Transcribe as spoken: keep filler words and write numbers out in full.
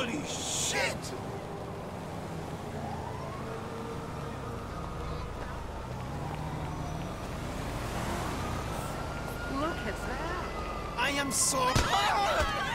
Holy shit! Look at that! I am so...